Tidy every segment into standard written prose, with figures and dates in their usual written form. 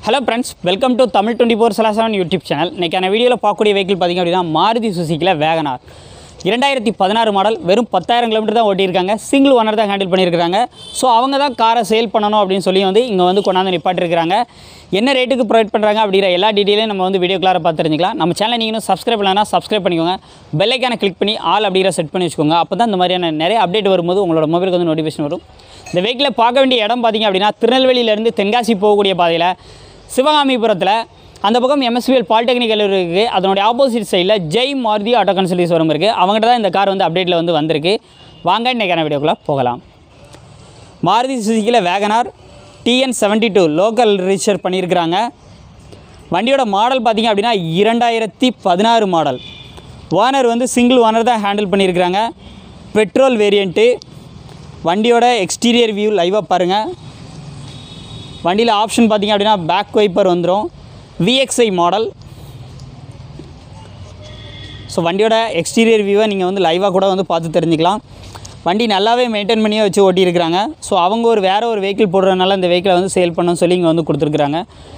Hello friends, welcome to Tamil 24/7 YouTube channel. இன்னைக்கான வீடியோல பார்க்கக்கூடிய வெஹிக்கிள் பாத்தீங்க அப்படினா மாருதி சுசுகில வேகனார் 2016 மாடல் வெறும் 10000 கிலோமீட்டர் தான் ஓட்டி இருக்காங்க. சிங்கிள் ஓனர் தான் ஹேண்டில் பண்ணியிருக்காங்க. ஸோ அவங்க தான் காரை சேல் பண்ணணும் அப்படின்னு சொல்லி இங்கே கொண்டாந்து நிப்பாட்டிருக்காங்க. என்ன ரேட்டுக்கு ப்ரொவைட் பண்ணுறாங்க அப்படிங்கிற எல்லா டீட்டெயிலையும் நம்ம வீடியோ கிளாராக பார்த்து தெரிஞ்சுக்கலாம். நம்ம சேனலை நீங்கள் இன்னும் சப்ஸ்கிரைப் பண்ணலன்னா சப்ஸ்கிரைப் பண்ணிக்கோங்க. பெல் ஐக்கானை கிளிக் பண்ணி ஆல் அப்படிங்கிற செட் பண்ணி வச்சுக்கோங்க. அப்போ தான் இந்த மாதிரியான நிறைய அப்டேட் வரும்போது உங்களோட மொபைலுக்கு நோட்டிஃபிகேஷன் வரும். இந்த வெஹிக்கிளை பார்க்க வேண்டிய இடம் பார்த்திங்க அப்படின்னா திருநெல்வேலியிலேருந்து தென்காசி போகக்கூடிய பாதையில் சிவகாமிபுரத்தில் அந்த பக்கம் MSVL பாலிடெக்னிக் கல்லூரி இருக்குது. அதனுடைய ஆப்போசிட் சைடில் Jai Maruti auto consultancy showroom இருக்குது. அவங்ககிட்ட தான் இந்த கார் அப்டேட்டில் வந்திருக்கு. வாங்க இன்றைக்கான வீடியோக்குள்ளே போகலாம். மாருதி சுசுகியில் வேகனார் TN72 லோக்கல் ரிஜிஸ்டர் பண்ணியிருக்கிறாங்க. வண்டியோட மாடல் பார்த்திங்க அப்படின்னா 2016 மாடல். ஓனர் சிங்கிள் ஓனர் தான் ஹேண்டில் பண்ணியிருக்கிறாங்க. Petrol variant. வண்டியோட எக்ஸ்டீரியர் வியூ லைவாக பாருங்கள். வண்டியில் ஆப்ஷன் பார்த்திங்க அப்படின்னா பேக் வைப்பர் வந்துடும். VXI model. ஸோ வண்டியோட எக்ஸ்டீரியர் வியூவை நீங்கள் லைவாக கூட பார்த்து தெரிஞ்சுக்கலாம். வண்டி நல்லாவே மெயின்டைன் பண்ணியே வச்சு ஓட்டியிருக்கிறாங்க. ஸோ அவங்க வேறு ஒரு வெஹிக்கிள் போடுறதுனால இந்த வெஹிக்கிளை சேல் பண்ணணும்னு சொல்லி இங்கே கொடுத்துருக்குறாங்க.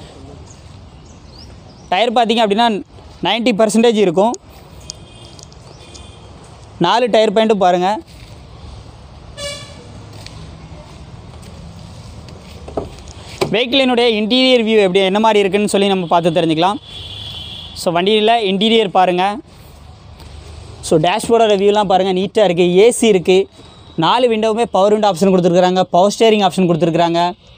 டயர் பார்த்திங்க அப்படின்னா 90% இருக்கும். 4 டயர் பாயிண்ட்டும் பாருங்கள். வெஹிக்கிளினுடைய இன்டீரியர் வியூ எப்படி என்ன மாதிரி இருக்குதுன்னு சொல்லி நம்ம பார்த்து தெரிஞ்சுக்கலாம். ஸோ வண்டியில் இன்டீரியர் பாருங்கள். ஸோ டேஷ்போர்டோட வியூலாம் பாருங்கள், நீட்டாக இருக்குது. ஏசி இருக்குது. 4 விண்டோவுமே பவர் விண்டோ ஆப்ஷன் கொடுத்துருக்குறாங்க. பவர் ஸ்டேரிங் ஆப்ஷன் கொடுத்துருக்குறாங்க.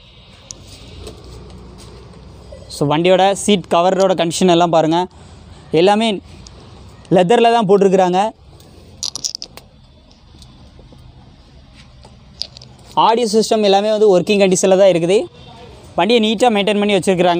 ஸோ வண்டியோட சீட் கவரோட கண்டிஷன் எல்லாம் பாருங்கள். எல்லாமே லெதரில் தான் போட்டிருக்குறாங்க. ஆடியோ சிஸ்டம் எல்லாமே ஒர்க்கிங் கண்டிஷனில் தான் இருக்குது. வண்டியை நீட்டாக மெயின்டைன் பண்ணி வச்சுருக்குறாங்க.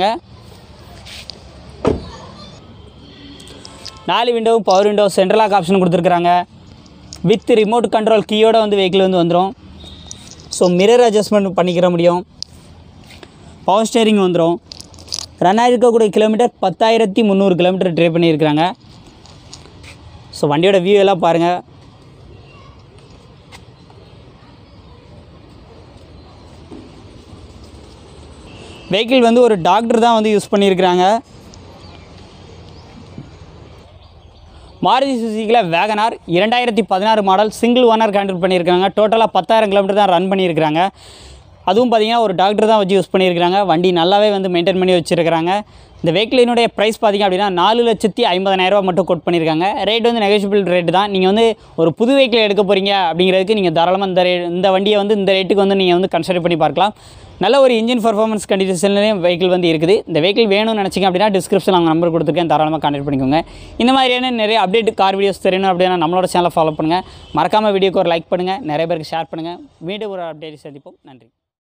4 விண்டோவும் power window central lock option கொடுத்துருக்குறாங்க. வித் ரிமோட் கண்ட்ரோல் கீயோட வெஹிக்கிள் வந்துடும். ஸோ மிரர் அட்ஜஸ்ட்மெண்ட் பண்ணிக்கிற முடியும். பவர் ஸ்டேரிங் வந்துடும். ரன் ஆகிருக்கக்கூடிய கிலோமீட்டர் 10,300 கிலோமீட்டர் ட்ரைவ் பண்ணியிருக்கிறாங்க. ஸோ வண்டியோட வியூ எல்லாம் பாருங்கள். வெஹிக்கிள் ஒரு டாக்டர் தான் யூஸ் பண்ணியிருக்கிறாங்க. மாருதி சுசுகியில் WagonR 2016 model single owner handle பண்ணியிருக்காங்க. டோட்டலாக 10,000 கிலோமீட்டர் தான் ரன் பண்ணியிருக்கிறாங்க. அதுவும் பார்த்திங்கன்னா ஒரு டாக்டர் தான் வச்சு யூஸ் பண்ணியிருக்கிறாங்க. வண்டி நல்லாவே மெயின்டைன் பண்ணி வச்சுருக்கிறாங்க. இந்த வெஹிக்கிளினுடைய ப்ரைஸ் பார்த்திங்க அப்படின்னா 4,50,000 மட்டும் கோட் பண்ணியிருக்காங்க. ரேட் நெகோஷியபிள் ரேட்டு தான். நீங்கள் ஒரு புது வெஹிக்கிள் எடுக்க போகிறீங்க அப்படிங்கிறதுக்கு நீங்கள் தாராளமாக இந்த வண்டியை இந்த ரேட்டுக்கு நீங்கள் கன்சிடர் பண்ணி பார்க்கலாம். நல்ல ஒரு இன்ஜின் பர்ஃபார்மன்ஸ் கண்டிஷன்லேயும் வெஹிக்கிள் இருக்குது. இந்த வெஹிக்கிள் வேணும்னு நினச்சிங்க அப்படின்னா டிஸ்கிரிப்ஷனில் அவங்க நம்பர் கொடுத்துருக்கேன், தாராளமாக கான்டெக்ட் பண்ணிக்கோங்க. இந்த மாதிரியான நிறைய அப்டேட் கார் வீடியோஸ் தெரியணும் அப்படின்னா நம்மளோட சேனலை ஃபாலோ பண்ணுங்கள். மறக்காமல் வீடியோக்கு ஒரு லைக் பண்ணுங்கள், நிறைய பேருக்கு ஷேர் பண்ணுங்கள். மீண்டும் ஒரு அப்டேட் சந்திப்போம். நன்றி.